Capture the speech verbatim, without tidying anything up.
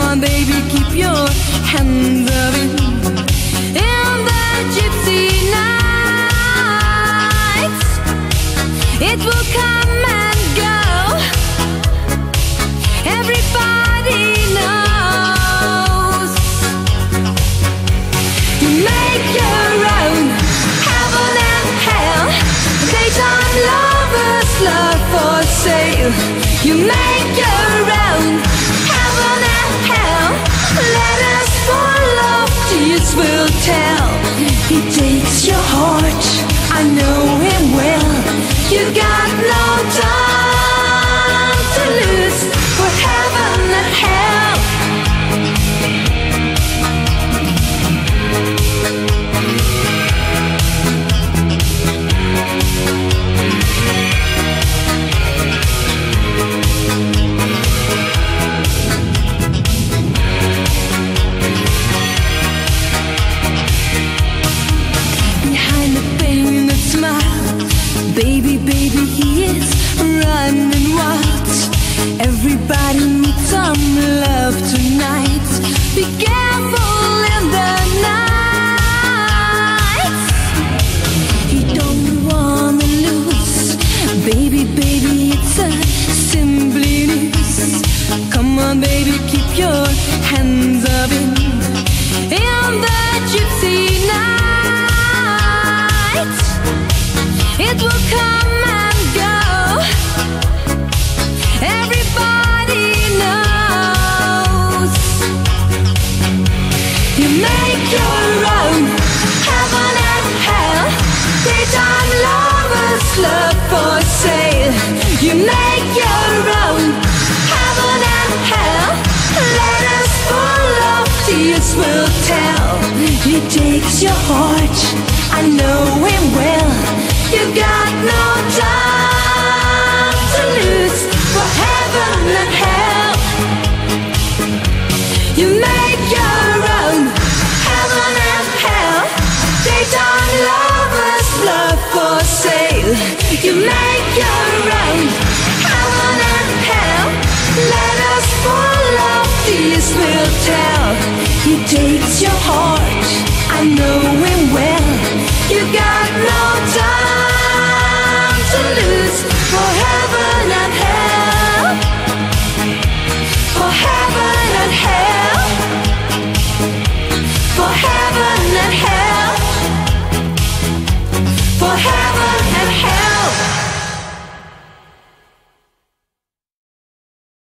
on, baby, keep your hands up in, in the gypsy nights. It will come and go. Everybody knows. You make your own heaven and hell. Daytime lovers, love for sale. You make your own heaven and hell. Let us follow, tears will tell. He takes your heart, I know him well. You got no time to lose for heaven and hell. Behind the painted smile, baby, baby, he is running wild. Everybody needs some love tonight. Be careful in the night. He don't wanna lose. Baby, baby, it's a simply news. Come on, baby, keep your hands up in, in the gypsy night. It will come and go. Everybody knows. You make your own heaven and hell. Daytime lovers, love for sale. You make your own heaven and hell. Let us follow, tears will tell. He takes your heart, I know him well. You got no time to lose for heaven and hell. You make your own heaven and hell. Daytime lovers, love for sale. You make your own heaven and hell. Let us follow, tears will tell. You take